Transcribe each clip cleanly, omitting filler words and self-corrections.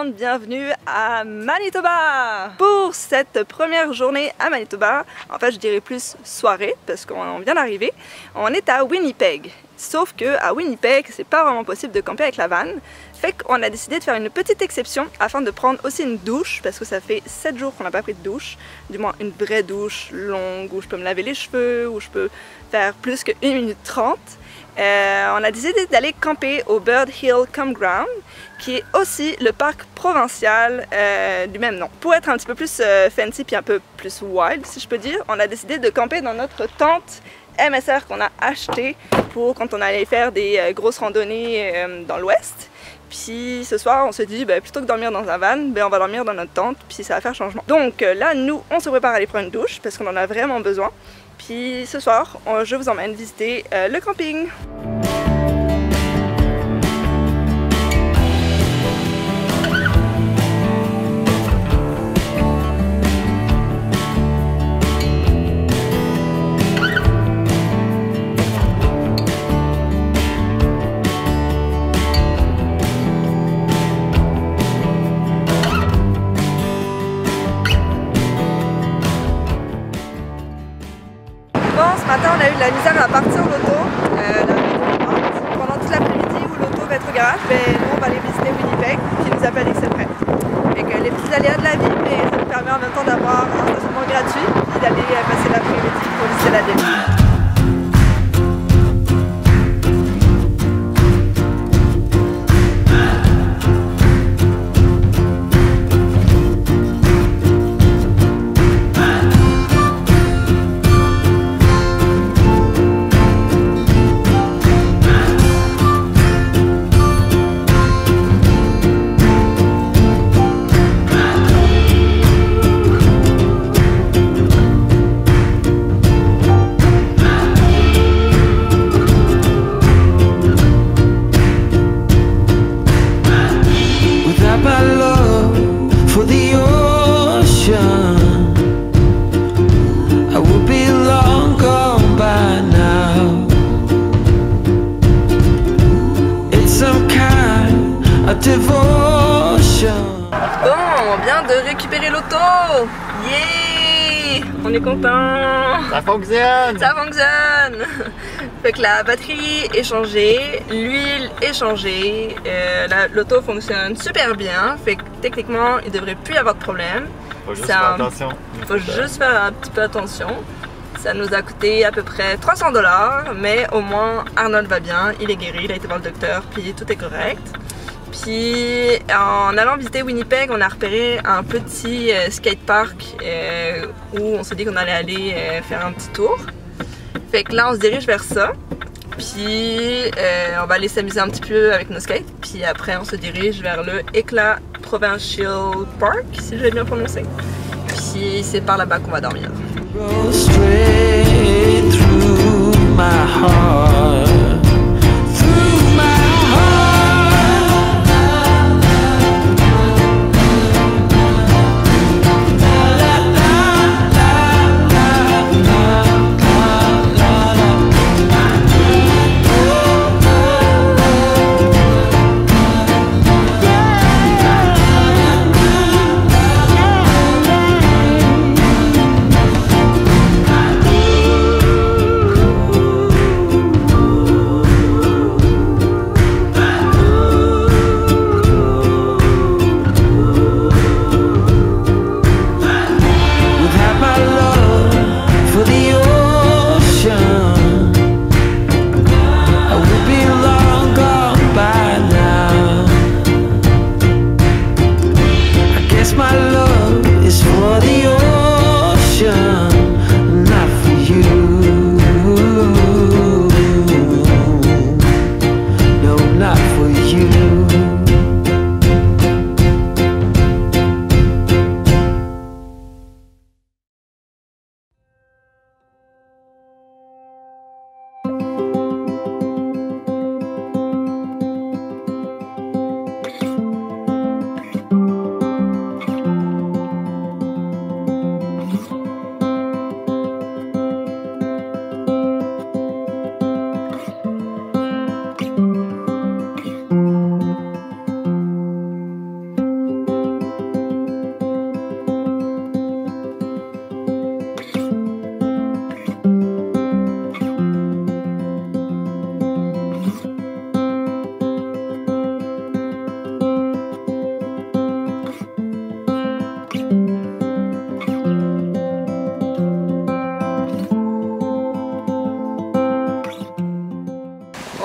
monde, bienvenue à Manitoba! Pour cette première journée à Manitoba, en fait je dirais plus soirée parce qu'on vient d'arriver, on est à Winnipeg. Sauf que à Winnipeg, c'est pas vraiment possible de camper avec la van. Fait qu'on a décidé de faire une petite exception afin de prendre aussi une douche parce que ça fait 7 jours qu'on n'a pas pris de douche. Du moins une vraie douche longue où je peux me laver les cheveux, où je peux faire plus que 1 minute 30. On a décidé d'aller camper au Bird Hill Campground, qui est aussi le parc provincial du même nom. Pour être un petit peu plus fancy puis un peu plus wild, si je peux dire, on a décidé de camper dans notre tente MSR qu'on a acheté pour quand on allait faire des grosses randonnées dans l'ouest. Puis ce soir, on se dit, plutôt que dormir dans un van, on va dormir dans notre tente, puis ça va faire changement. Donc là, nous, on se prépare à aller prendre une douche parce qu'on en a vraiment besoin. Puis ce soir, je vous emmène visiter le camping. Ce matin, on a eu de la misère à partir l'auto pendant toute l'après-midi où l'auto va être au garage. Nous, on va aller visiter Winnipeg qui nous appelle que c'est prêt. Avec les petits aléas de la vie, mais ça nous permet en même temps d'avoir un stationnement gratuit et d'aller passer l'après-midi pour visiter la ville. Bon, on vient de récupérer l'auto. Yeah! On est content. Ça fonctionne! Ça fonctionne! Fait que la batterie est changée, l'huile est changée, l'auto fonctionne super bien. Fait que techniquement, il devrait plus y avoir de problème. Faut juste faire attention. Faut juste faire un petit peu attention. Ça nous a coûté à peu près 300 $, mais au moins Arnold va bien, il est guéri, il a été voir le docteur, puis tout est correct. Puis en allant visiter Winnipeg, on a repéré un petit skatepark où on s'est dit qu'on allait aller faire un petit tour. Fait que là on se dirige vers ça. Puis on va aller s'amuser un petit peu avec nos skates. Puis après on se dirige vers le Éclat Provincial Park, si je l'ai bien prononcé. Puis c'est par là-bas qu'on va dormir.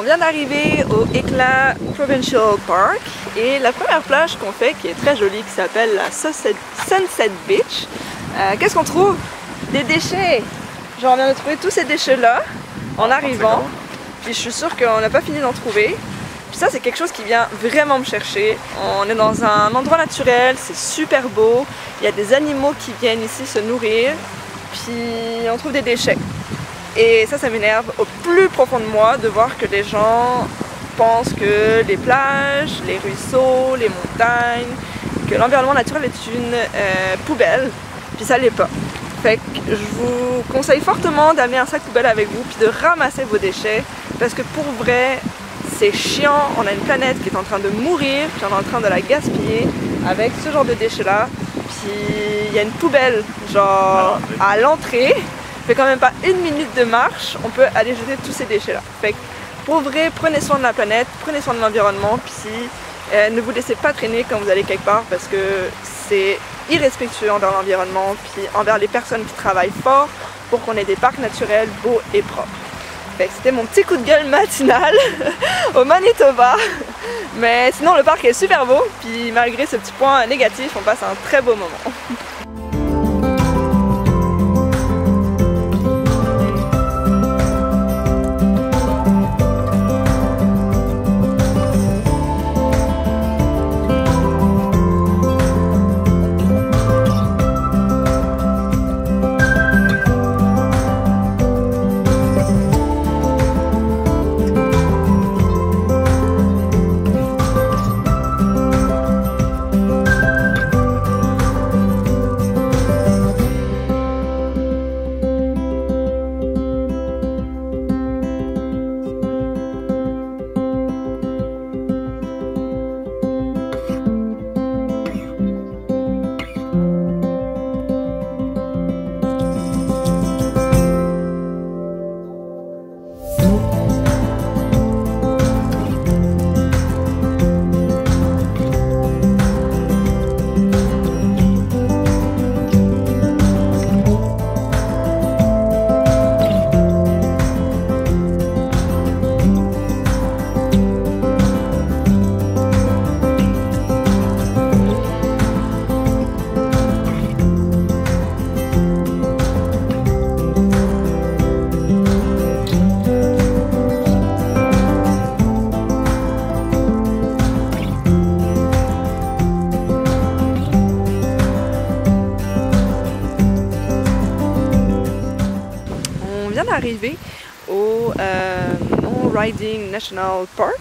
vient d'arriver au Hecla Provincial Park et la première plage qu'on fait, qui est très jolie, qui s'appelle la Sunset Beach. Qu'est-ce qu'on trouve? Des déchets! Genre on vient de trouver tous ces déchets-là en arrivant, puis je suis sûre qu'on n'a pas fini d'en trouver. Puis ça c'est quelque chose qui vient vraiment me chercher. On est dans un endroit naturel, c'est super beau, il y a des animaux qui viennent ici se nourrir, puis on trouve des déchets. Et ça m'énerve au plus profond de moi de voir que les gens pensent que les plages, les ruisseaux, les montagnes, que l'environnement naturel est une poubelle, puis ça l'est pas. Fait que je vous conseille fortement d'amener un sac poubelle avec vous puis de ramasser vos déchets parce que pour vrai c'est chiant, on a une planète qui est en train de mourir puis on est en train de la gaspiller avec ce genre de déchets là. Puis il y a une poubelle genre à l'entrée. Fait quand même pas une minute de marche, on peut aller jeter tous ces déchets là. Fait que pour vrai, prenez soin de la planète, prenez soin de l'environnement, puis ne vous laissez pas traîner quand vous allez quelque part parce que c'est irrespectueux envers l'environnement, puis envers les personnes qui travaillent fort pour qu'on ait des parcs naturels beaux et propres. Fait que c'était mon petit coup de gueule matinal au Manitoba. Mais sinon le parc est super beau, puis malgré ce petit point négatif, on passe un très beau moment. Arrivé au Mont Riding National Park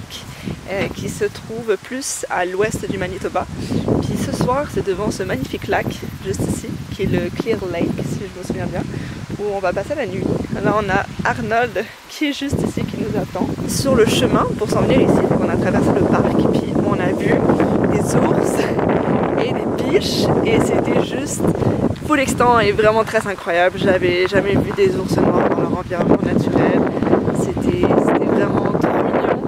qui se trouve plus à l'ouest du Manitoba. Puis ce soir c'est devant ce magnifique lac juste ici qui est le Clear Lake si je me souviens bien, où on va passer la nuit. Là on a Arnold qui est juste ici qui nous attend. Sur le chemin pour s'en venir ici, donc on a traversé le parc puis on a vu des ours et des biches et c'était juste full extant et vraiment très incroyable. J'avais jamais vu des ours noirs dans leur environnement naturel. C'était vraiment trop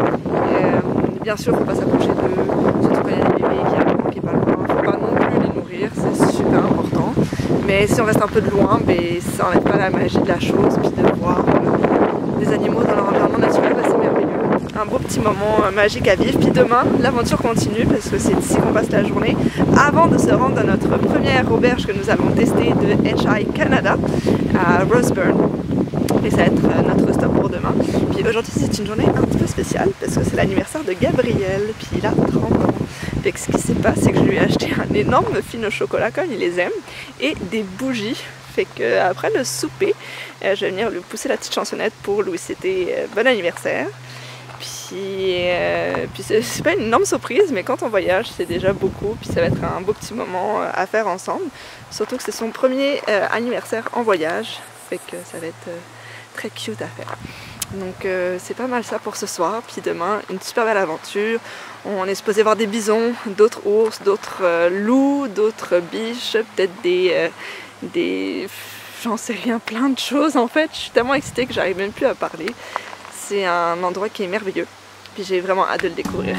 mignon. Bien sûr, il ne faut pas s'approcher d'eux, surtout quand il y a des bébés qui pas loin. Il ne faut pas non plus les nourrir, c'est super important. Mais si on reste un peu de loin, ça n'enlève pas la magie de la chose. Puis de voir des animaux dans leur environnement naturel, c'est merveilleux. Un beau petit moment magique à vivre. Puis demain, l'aventure continue parce que c'est ici qu'on passe la journée avant de se rendre à notre première auberge que nous avons testée de HI Canada à Roseburn. Et ça va être notre stop pour demain. Puis aujourd'hui c'est une journée un petit peu spéciale parce que c'est l'anniversaire de Gabriel, puis il a 30 ans. Fait que ce qui s'est passé, c'est que je lui ai acheté un énorme muffin au chocolat comme il les aime et des bougies. Fait que après le souper, je vais venir lui pousser la petite chansonnette pour lui souhaiter bon anniversaire. Puis c'est pas une énorme surprise, mais quand on voyage, c'est déjà beaucoup. Puis ça va être un beau petit moment à faire ensemble. Surtout que c'est son premier anniversaire en voyage. Fait que ça va être très cute à faire. Donc c'est pas mal ça pour ce soir. Puis demain, une super belle aventure. On est supposé voir des bisons, d'autres ours, d'autres loups, d'autres biches, peut-être des... j'en sais rien, plein de choses en fait. Je suis tellement excitée que j'arrive même plus à parler. C'est un endroit qui est merveilleux. Puis j'ai vraiment hâte de le découvrir.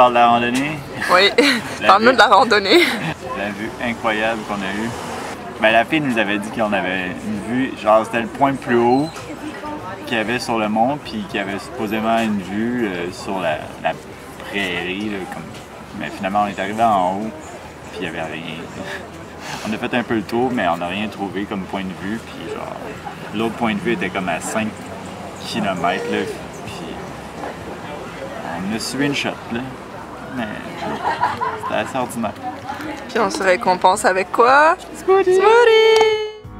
parles de la randonnée? Oui, parle-nous de la randonnée. La vue incroyable qu'on a eue. Ben, la fille nous avait dit qu'on avait une vue, genre c'était le point le plus haut qu'il y avait sur le mont, puis qu'il y avait supposément une vue sur la prairie. Là, comme... Mais finalement, on est arrivé en haut, puis il n'y avait rien. On a fait un peu le tour, mais on n'a rien trouvé comme point de vue. Puis genre, l'autre point de vue était comme à 5 km. Là, puis on a suivi une shot. Là. Mais c'était assez ordinaire. Puis on se récompense avec quoi? Smoothie! Smoothie!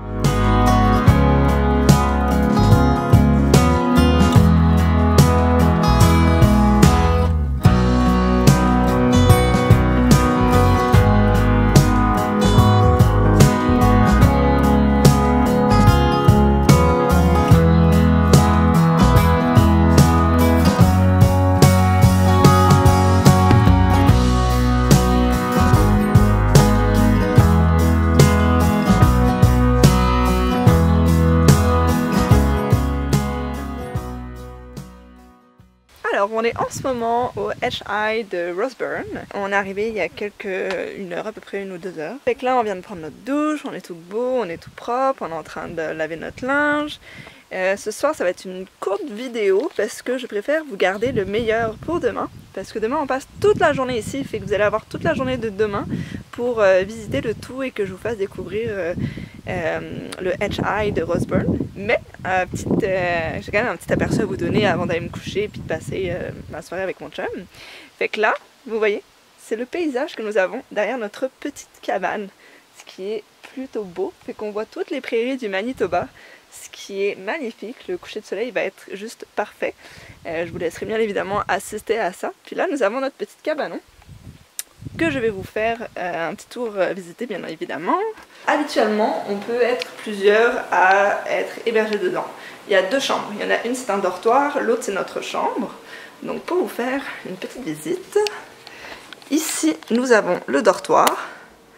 Alors on est en ce moment au HI de Roseburn. On est arrivé il y a une heure à peu près, 1 ou 2 heures. Fait que là on vient de prendre notre douche, on est tout beau, on est tout propre, on est en train de laver notre linge. Ce soir ça va être une courte vidéo parce que je préfère vous garder le meilleur pour demain. Parce que demain on passe toute la journée ici, fait que vous allez avoir toute la journée de demain pour visiter le tout et que je vous fasse découvrir le HI de Roseburn. Mais j'ai quand même un petit aperçu à vous donner avant d'aller me coucher et puis de passer ma soirée avec mon chum. Fait que là, vous voyez, c'est le paysage que nous avons derrière notre petite cabane, ce qui est plutôt beau. Fait qu'on voit toutes les prairies du Manitoba, ce qui est magnifique. Le coucher de soleil va être juste parfait. Je vous laisserai bien évidemment assister à ça. Puis là, nous avons notre petite cabanon que je vais vous faire un petit tour visiter bien évidemment. Habituellement, on peut être plusieurs à être hébergés dedans. Il y a 2 chambres. Il y en a une, c'est un dortoir, l'autre c'est notre chambre. Donc pour vous faire une petite visite, ici nous avons le dortoir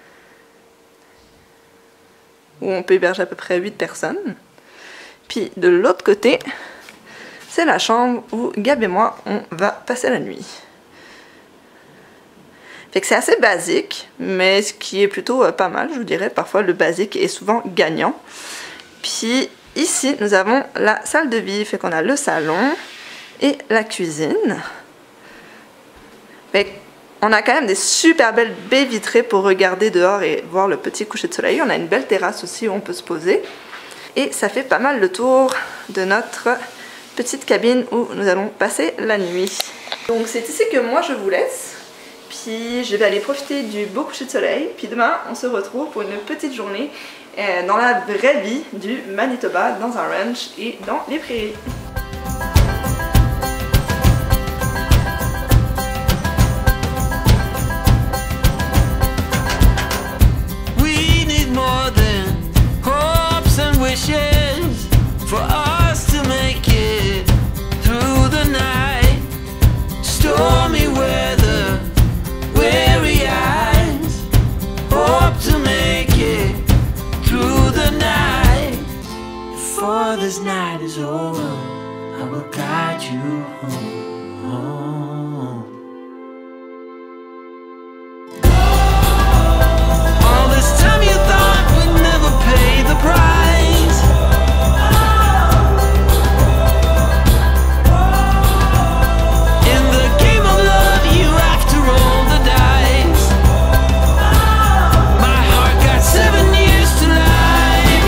où on peut héberger à peu près 8 personnes. Puis de l'autre côté, c'est la chambre où Gab et moi on va passer la nuit. Fait que c'est assez basique, mais ce qui est plutôt pas mal, je vous dirais. Parfois, le basique est souvent gagnant. Puis ici, nous avons la salle de vie. Fait qu'on a le salon et la cuisine. Fait qu'on a quand même des super belles baies vitrées pour regarder dehors et voir le petit coucher de soleil. On a une belle terrasse aussi où on peut se poser. Et ça fait pas mal le tour de notre petite cabine où nous allons passer la nuit. Donc c'est ici que moi je vous laisse. Puis je vais aller profiter du beau coucher de soleil. Puis demain, on se retrouve pour une petite journée dans la vraie vie du Manitoba, dans un ranch et dans les prairies. We need more than hopes and wishes for us to make it through the night. Stormy weather, weary eyes, hope to make it through the night. Before this night is over, I will guide you home. All this time you thought we'd never pay the price. In the game of love you have to roll the dice. My heart got 7 years to life.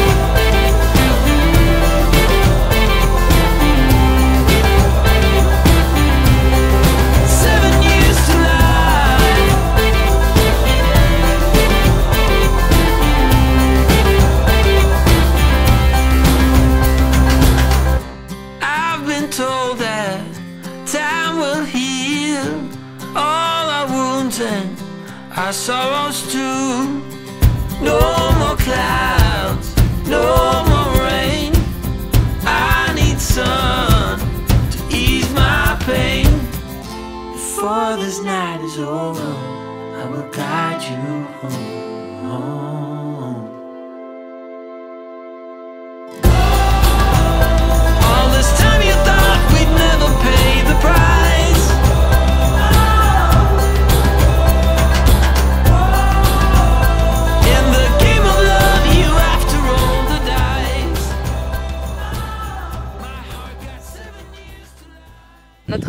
7 years to life. I've been told that time will heal all our wounds and our sorrows too. No more clouds, no more rain. I need sun to ease my pain. Before this night is over, I will guide you home. All this time you thought we'd never pay the price.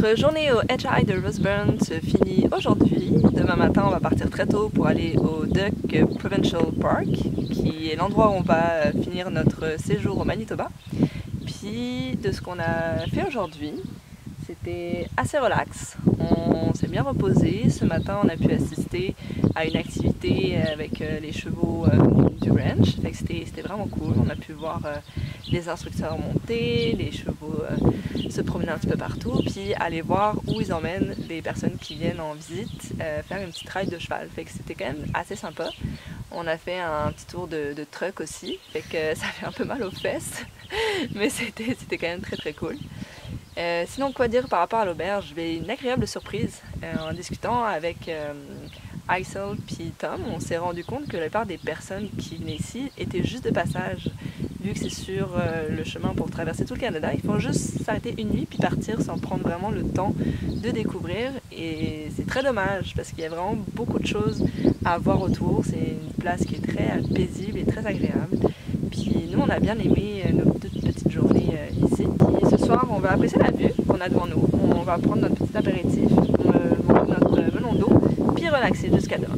Notre journée au HI de Roseburn se finit aujourd'hui. Demain matin, on va partir très tôt pour aller au Duck Provincial Park, qui est l'endroit où on va finir notre séjour au Manitoba. Puis de ce qu'on a fait aujourd'hui, c'était assez relax. On s'est bien reposé. Ce matin, on a pu assister à une activité avec les chevaux du ranch. C'était vraiment cool. On a pu voir les instructeurs monter, les chevaux se promener un petit peu partout, puis aller voir où ils emmènent les personnes qui viennent en visite, faire une petite ride de cheval. C'était quand même assez sympa. On a fait un petit tour de truck aussi, ça fait un peu mal aux fesses, mais c'était quand même très cool. Sinon, quoi dire par rapport à l'auberge? Une agréable surprise. En discutant avec Axel puis Tom, on s'est rendu compte que la plupart des personnes qui venaient ici étaient juste de passage. Vu que c'est sur le chemin pour traverser tout le Canada, ils font juste s'arrêter une nuit puis partir sans prendre vraiment le temps de découvrir. Et c'est très dommage parce qu'il y a vraiment beaucoup de choses à voir autour. C'est une place qui est très paisible et très agréable. Puis nous, on a bien aimé nos toutes petites journées ici. Et ce soir, on va apprécier la vue qu'on a devant nous. On va prendre notre petit apéritif, manger notre melon d'eau, puis relaxer jusqu'à demain.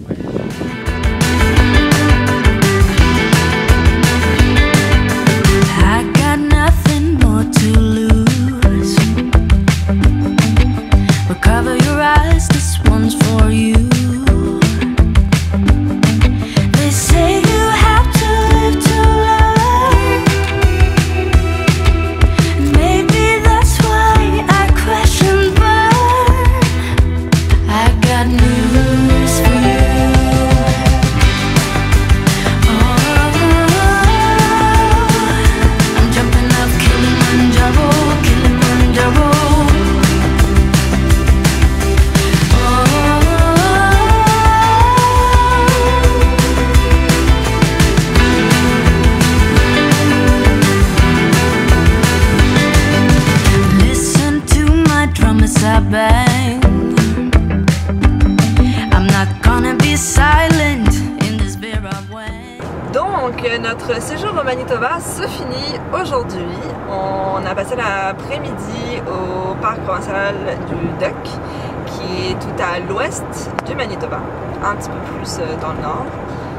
Donc notre séjour au Manitoba se finit aujourd'hui. On a passé l'après-midi au parc provincial du Duck, qui est tout à l'ouest du Manitoba, un petit peu plus dans le nord.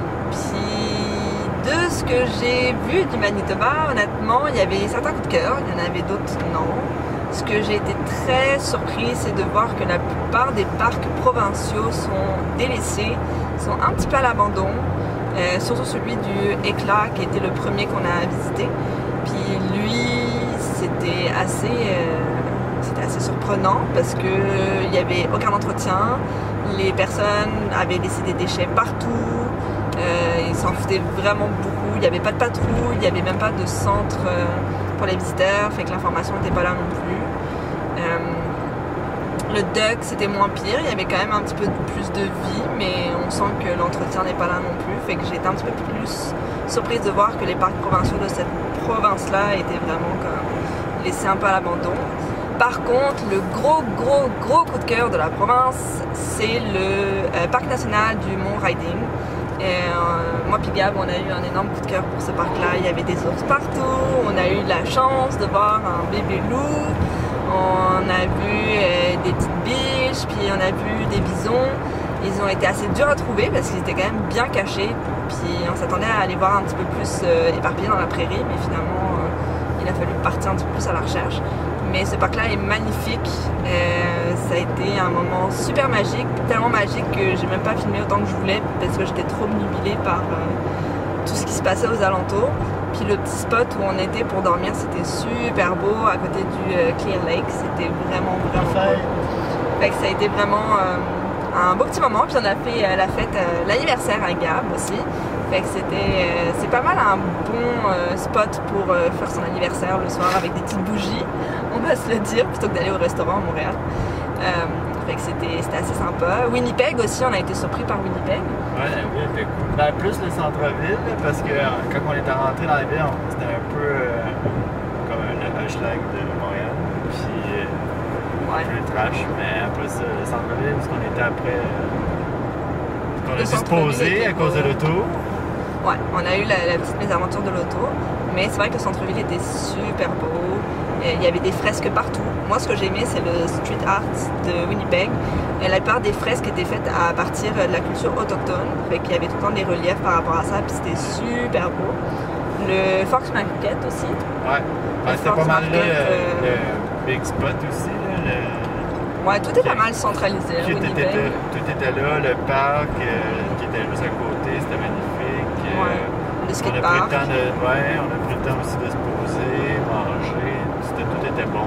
Puis de ce que j'ai vu du Manitoba, honnêtement, il y avait certains coups de cœur, il y en avait d'autres non. Ce que j'ai été très surprise, c'est de voir que la plupart des parcs provinciaux sont délaissés, sont un petit peu à l'abandon. Surtout celui du Éclat qui était le premier qu'on a visité. Puis lui, c'était assez surprenant parce qu'il n'y avait aucun entretien. Les personnes avaient laissé des déchets partout. Ils s'en foutaient vraiment beaucoup. Il n'y avait pas de patrouille, il n'y avait même pas de centre pour les visiteurs. Fait que l'information n'était pas là non plus. Le Duck, c'était moins pire, il y avait quand même un petit peu plus de vie, mais on sent que l'entretien n'est pas là non plus. Fait que j'ai été un petit peu plus surprise de voir que les parcs provinciaux de cette province-là étaient vraiment comme laissés un peu à l'abandon. Par contre, le gros coup de cœur de la province, c'est le parc national du Mont Riding. Moi puis Gab, on a eu un énorme coup de cœur pour ce parc-là. Il y avait des ours partout, on a eu la chance de voir un bébé loup. On a vu des petites biches, puis on a vu des bisons. Ils ont été assez durs à trouver parce qu'ils étaient quand même bien cachés. Puis on s'attendait à aller voir un petit peu plus éparpillés dans la prairie, mais finalement il a fallu partir un petit peu plus à la recherche. Mais ce parc-là est magnifique. Ça a été un moment super magique, tellement magique que j'ai même pas filmé autant que je voulais parce que j'étais trop obnubilée par tout ce qui se passait aux alentours. Puis le petit spot où on était pour dormir, c'était super beau à côté du Clear Lake. C'était vraiment cool. Fait que ça a été vraiment un beau petit moment. Puis on a fait la fête, l'anniversaire à Gab aussi. Fait que c'est pas mal un bon spot pour faire son anniversaire le soir avec des petites bougies, on va se le dire, plutôt que d'aller au restaurant à Montréal. Fait que c'était assez sympa. Winnipeg aussi, on a été surpris par Winnipeg. Ouais, Winnipeg. Ben, plus le centre-ville, parce que quand on était rentré dans la ville, c'était un peu comme le hashtag de Montréal. Puis un peu trash, mais après ça, le centre-ville, parce qu'on était après. On a dû se poser à cause de l'auto. Ouais, on a eu la petite mésaventure de l'auto, mais c'est vrai que le centre-ville était super beau. Il Il y avait des fresques partout. Moi, ce que j'ai aimé, c'est le street art de Winnipeg. La plupart des fresques étaient faites à partir de la culture autochtone. Fait qu'il y avait tout le temps des reliefs par rapport à ça, puis c'était super beau. Le Fox Market aussi. Ouais, c'était pas mal là, le Big Spot aussi. Là, ouais, tout est pas mal centralisé à Winnipeg. Tout était là, le parc qui était juste à côté, c'était magnifique. Le skatepark. On a pris le temps aussi de se poser, manger, tout était bon.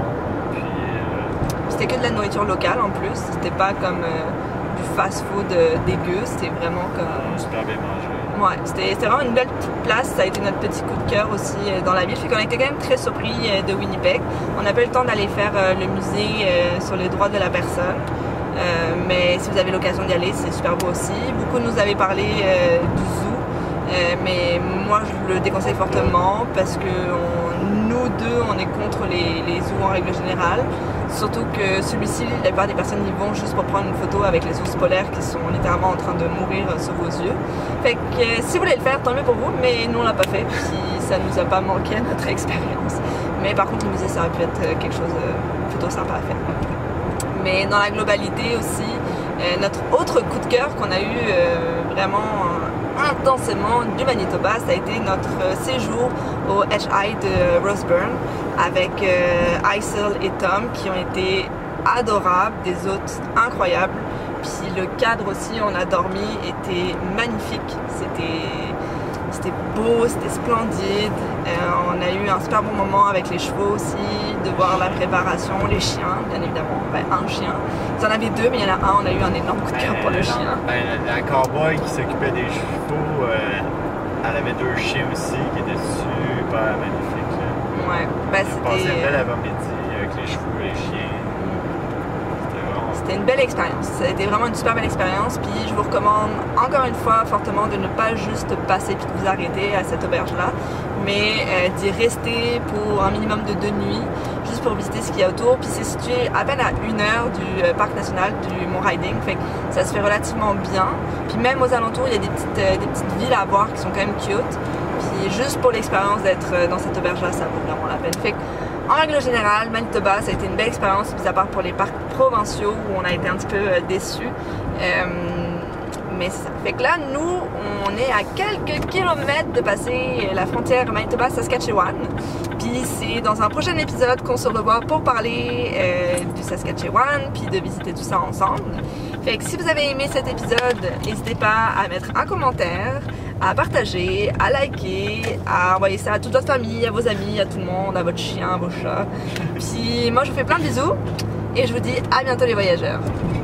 C'était que de la nourriture locale en plus, c'était pas comme du fast-food dégueu, c'était vraiment comme... Super bien mangé. Ouais, c'était vraiment une belle petite place, ça a été notre petit coup de cœur aussi dans la ville, puis qu'on était quand même très surpris de Winnipeg. On n'a pas eu le temps d'aller faire le musée sur les droits de la personne, mais si vous avez l'occasion d'y aller, c'est super beau aussi. Beaucoup nous avaient parlé du zoo, mais moi je le déconseille fortement parce que nous deux, on est contre les zoos en règle générale. Surtout que celui-ci, la plupart des personnes y vont juste pour prendre une photo avec les ours polaires qui sont littéralement en train de mourir sous vos yeux. Fait que si vous voulez le faire, tant mieux pour vous, mais nous on l'a pas fait, puis ça nous a pas manqué à notre expérience. Mais par contre, le musée, ça aurait pu être quelque chose de plutôt sympa à faire. Mais dans la globalité aussi, notre autre coup de cœur qu'on a eu vraiment intensément du Manitoba, ça a été notre séjour au HI de Roseburn avec Aisel et Tom qui ont été adorables, des hôtes incroyables. Puis le cadre aussi, on a dormi, était magnifique, c'était beau, c'était splendide. On a eu un super bon moment avec les chevaux aussi, de voir la préparation, les chiens, bien évidemment. Ben, un chien. Ils en avaient deux, mais il y en a un, on a eu un énorme coup de cœur pour le chien. La cowboy qui s'occupait des chevaux, elle avait deux chiens aussi qui étaient super magnifiques. Là. Ouais, ben c'était... On passait une belle avant-midi avec les chevaux et les chiens. C'était une belle expérience, ça a été vraiment une super belle expérience, puis je vous recommande encore une fois fortement de ne pas juste passer puis de vous arrêter à cette auberge-là, mais d'y rester pour un minimum de 2 nuits, juste pour visiter ce qu'il y a autour, puis c'est situé à peine à 1 heure du parc national du Mont Riding, fait que ça se fait relativement bien, puis même aux alentours il y a des petites villes à voir qui sont quand même cute, puis juste pour l'expérience d'être dans cette auberge-là, ça vaut vraiment la peine. Fait que, en règle générale, Manitoba, ça a été une belle expérience, mis à part pour les parcs provinciaux où on a été un petit peu déçus. Mais ça fait que là, nous, on est à quelques kilomètres de passer la frontière Manitoba-Saskatchewan. Puis c'est dans un prochain épisode qu'on se revoit pour parler du Saskatchewan, puis de visiter tout ça ensemble. Fait que si vous avez aimé cet épisode, n'hésitez pas à mettre un commentaire, à partager, à liker, à envoyer ça à toute votre famille, à vos amis, à tout le monde, à votre chien, à vos chats. Puis moi je vous fais plein de bisous et je vous dis à bientôt les voyageurs.